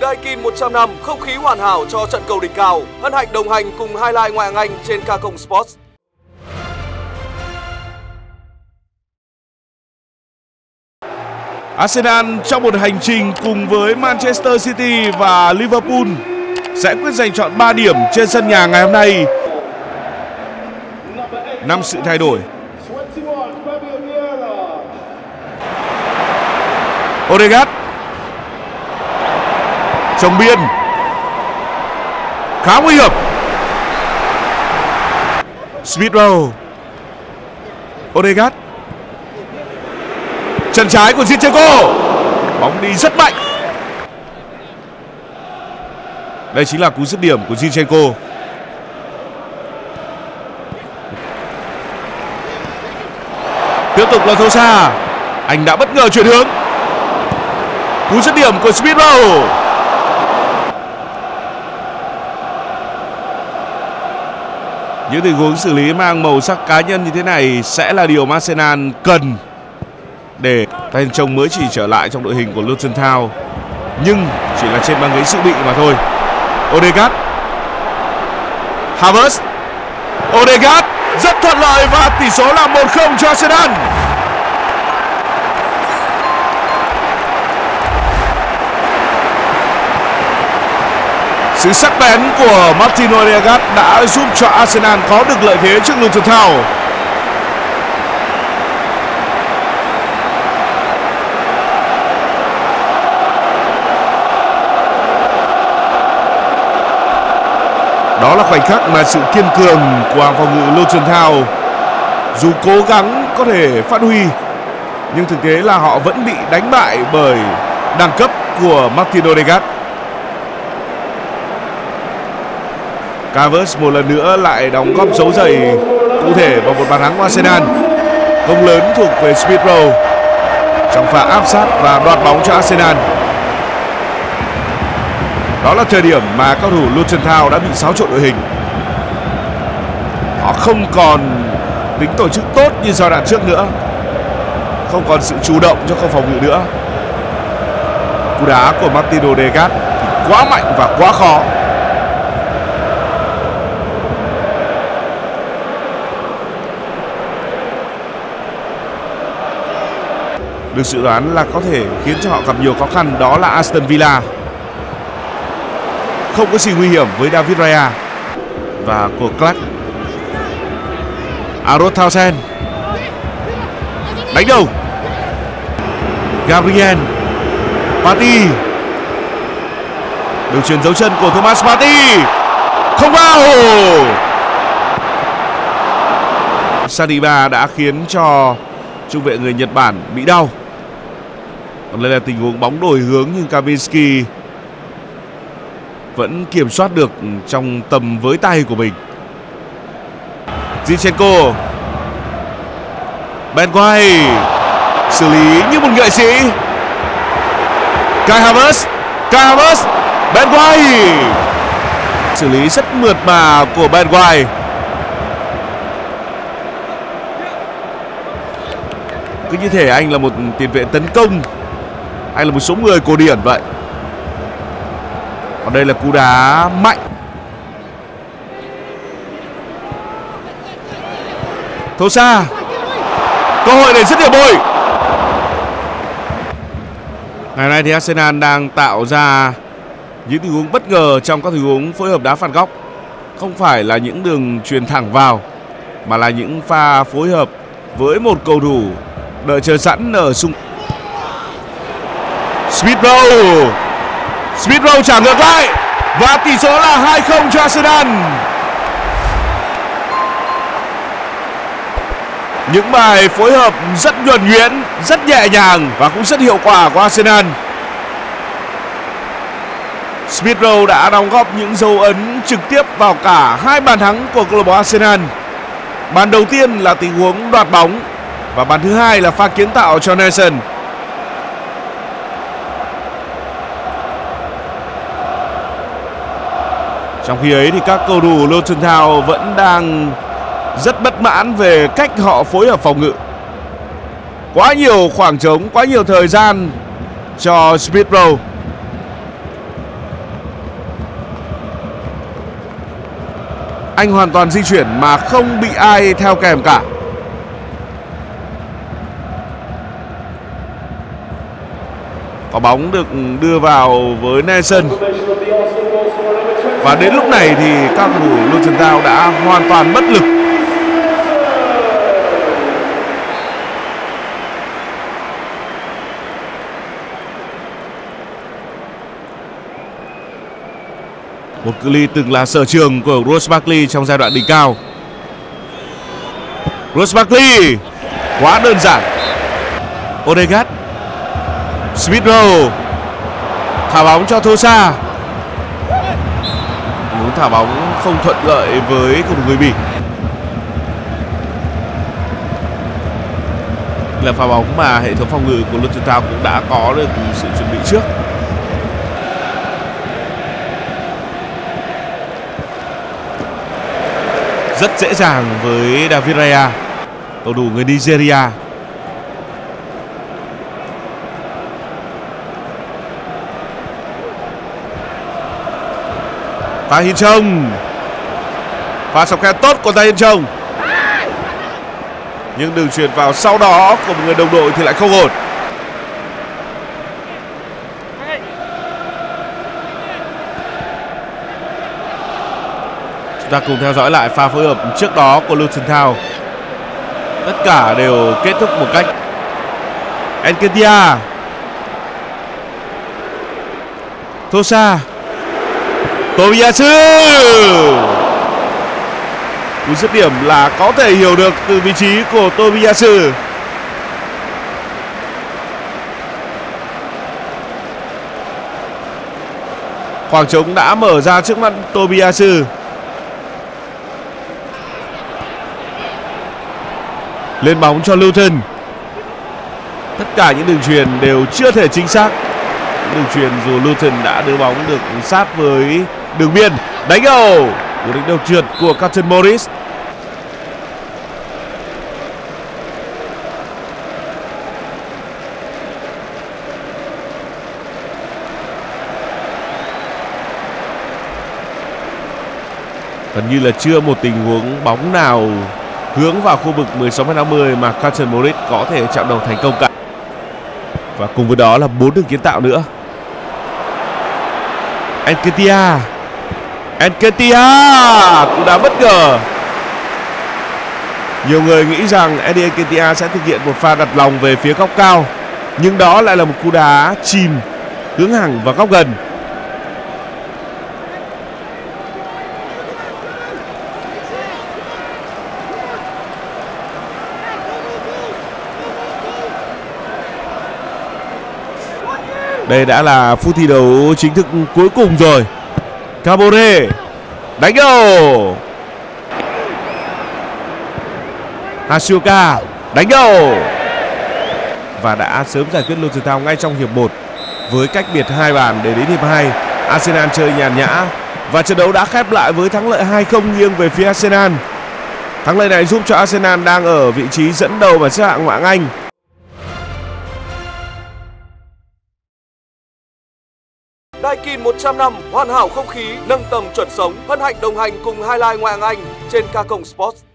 Daikin 100 năm, không khí hoàn hảo cho trận cầu đỉnh cao. Hân hạnh đồng hành cùng highlight ngoại hạng Anh trên Kakong Sports. Arsenal trong một hành trình cùng với Manchester City và Liverpool sẽ quyết giành chọn 3 điểm trên sân nhà ngày hôm nay. 5 sự thay đổi. Odegaard trồng biên khá nguy hiểm. Smith Rowe, Odegaard, chân trái của Zinchenko, bóng đi rất mạnh. Đây chính là cú dứt điểm của Zinchenko. Tiếp tục là Thosa, anh đã bất ngờ chuyển hướng. Cú dứt điểm của Smith Rowe. Những tình huống xử lý mang màu sắc cá nhân như thế này sẽ là điều mà Arsenal cần để tay trông mới chỉ trở lại trong đội hình của Luton Town, nhưng chỉ là trên băng ghế dự bị mà thôi. Odegaard, Havertz, Odegaard rất thuận lợi và tỷ số là 1-0 cho Arsenal. Sự sắc bén của Martin Odegaard đã giúp cho Arsenal có được lợi thế trước Luton Town. Đó là khoảnh khắc mà sự kiên cường của hàng phòng ngự Luton Town dù cố gắng có thể phát huy, nhưng thực tế là họ vẫn bị đánh bại bởi đẳng cấp của Martin Odegaard. Havertz một lần nữa lại đóng góp dấu giày cụ thể vào một bàn thắng của Arsenal. Công lớn thuộc về Smith Rowe trong pha áp sát và đoạt bóng cho Arsenal. Đó là thời điểm mà cao thủ Luton Town đã bị xáo trộn đội hình. Họ không còn tính tổ chức tốt như giai đoạn trước nữa, không còn sự chủ động cho khâu phòng ngự nữa. Cú đá của Martin Odegaard quá mạnh và quá khó. Được dự đoán là có thể khiến cho họ gặp nhiều khó khăn, đó là Aston Villa. Không có gì nguy hiểm với David Raya và của Clark. Aaron Townsend đánh đầu. Gabriel Partey, đường chuyền dấu chân của Thomas Partey không vào. Saliba đã khiến cho trung vệ người Nhật Bản bị đau. Còn đây là tình huống bóng đổi hướng nhưng Kaminski vẫn kiểm soát được trong tầm với tay của mình. Zinchenko, Ben White xử lý như một nghệ sĩ. Kai Havertz, Ben White xử lý rất mượt mà của Ben White. Cứ như thể anh là một tiền vệ tấn công, anh là một số người cổ điển vậy. Còn đây là cú đá mạnh. Thosa, cơ hội để dứt điểm bồi. Ngày nay thì Arsenal đang tạo ra những tình huống bất ngờ trong các tình huống phối hợp đá phạt góc. Không phải là những đường truyền thẳng vào, mà là những pha phối hợp với một cầu thủ đợi chờ sẵn ở xung. Smith Rowe trả ngược lại và tỷ số là 2-0 cho Arsenal. Những bài phối hợp rất nhuần nhuyễn, rất nhẹ nhàng và cũng rất hiệu quả của Arsenal. Smith Rowe đã đóng góp những dấu ấn trực tiếp vào cả hai bàn thắng của câu lạc bộ Arsenal. Bàn đầu tiên là tình huống đoạt bóng và bàn thứ hai là pha kiến tạo cho Nelson. Trong khi ấy thì các cầu thủ Luton Town vẫn đang rất bất mãn về cách họ phối hợp phòng ngự. Quá nhiều khoảng trống, quá nhiều thời gian cho Smith Rowe. Anh hoàn toàn di chuyển mà không bị ai theo kèm cả. Quả bóng được đưa vào với Nelson. Và đến lúc này thì các cầu thủ Luton Town đã hoàn toàn bất lực. Một cự ly từng là sở trường của Ross Barkley trong giai đoạn đỉnh cao. Ross Barkley quá đơn giản. Odegaard, Smith Rowe thả bóng cho Thosa. Muốn thả bóng không thuận lợi với cầu thủ người Bỉ. Là pha bóng mà hệ thống phòng ngự của Luton Town cũng đã có được sự chuẩn bị trước. Rất dễ dàng với David Raya, cầu thủ người Nigeria. Tay Hin Trông. Pha sọc khe tốt của Tay Hin Trông. Nhưng đường chuyền vào sau đó của một người đồng đội thì lại không ổn. Chúng ta cùng theo dõi lại pha phối hợp trước đó của Luton Town. Tất cả đều kết thúc một cách Nketiah, Thosa, Tomiyasu. Cú dứt điểm là có thể hiểu được từ vị trí của Tomiyasu. Khoảng trống đã mở ra trước mắt Tomiyasu. Lên bóng cho Luton. Tất cả những đường chuyền đều chưa thể chính xác. Đường chuyền dù Luton đã đưa bóng được sát với đường biên. Đánh đầu. Cú đánh đầu trượt của Carlton Morris. Gần như là chưa một tình huống bóng nào hướng vào khu vực 16m50 mà Carlton Morris có thể chạm đầu thành công cả. Và cùng với đó là 4 đường kiến tạo nữa. Nketiah. Cú đá bất ngờ. Nhiều người nghĩ rằng Eddie Nketiah sẽ thực hiện một pha đặt lòng về phía góc cao, nhưng đó lại là một cú đá chìm hướng hẳn vào góc gần. Đây đã là phút thi đấu chính thức cuối cùng rồi. Cabore đánh đầu. Hashioka đánh đầu. Và đã sớm giải quyết Luton Town ngay trong hiệp 1 với cách biệt 2 bàn để đến hiệp 2. Arsenal chơi nhàn nhã và trận đấu đã khép lại với thắng lợi 2-0 nghiêng về phía Arsenal. Thắng lợi này giúp cho Arsenal đang ở vị trí dẫn đầu bảng xếp hạng Ngoại hạng Anh. Daikin 100 năm hoàn hảo không khí, nâng tầm chuẩn sống, hân hạnh đồng hành cùng Highlight Ngoại hạng Anh trên Kakong Sports.